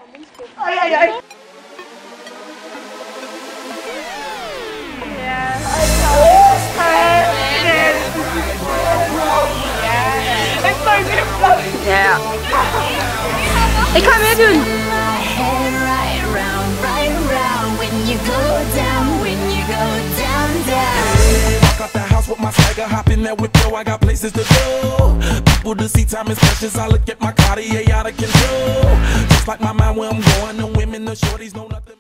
Ai, ai, ai. Ja. Ik ga meedoen. Got the house with my swagger, hop in that whip, yo, I got places to go. People to see, time is precious, I look at my Cartier out of control. Just like my mind where I'm going, the women, the shorties know nothing.